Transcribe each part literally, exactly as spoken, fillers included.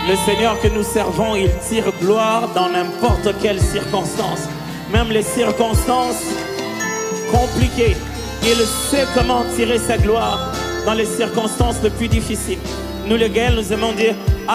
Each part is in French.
Le Seigneur que nous servons, il tire gloire dans n'importe quelle circonstance. Même les circonstances compliquées, il sait comment tirer sa gloire dans les circonstances les plus difficiles. Nous les Gaëls, nous aimons dire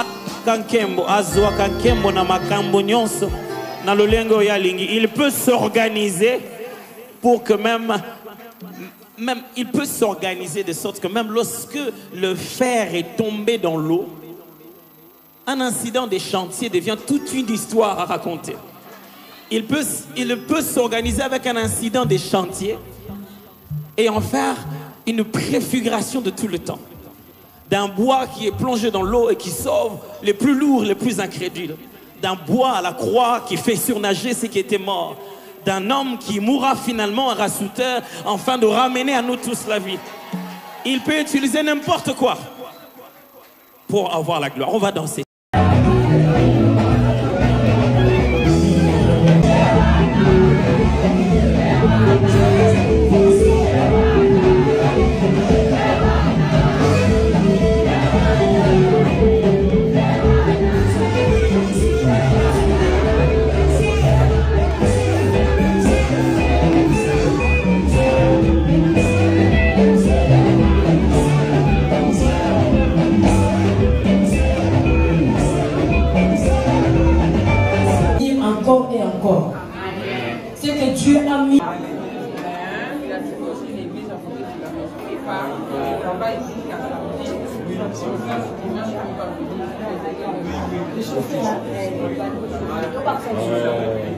il peut s'organiser pour que même, même il peut s'organiser de sorte que même lorsque le fer est tombé dans l'eau, un incident des chantiers devient toute une histoire à raconter. Il peut, il peut s'organiser avec un incident des chantiers et en faire une préfiguration de tout le temps. D'un bois qui est plongé dans l'eau et qui sauve les plus lourds, les plus incrédules. D'un bois à la croix qui fait surnager ceux qui étaient morts. D'un homme qui mourra finalement à Rasouter, afin de ramener à nous tous la vie. Il peut utiliser n'importe quoi pour avoir la gloire. On va danser. Encore et encore. C'est que Dieu a mis.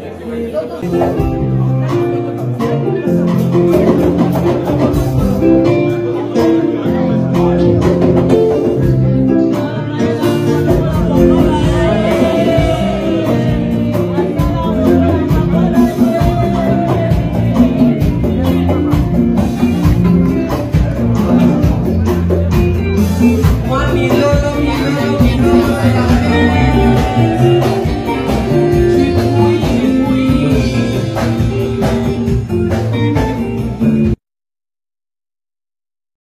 Ouais.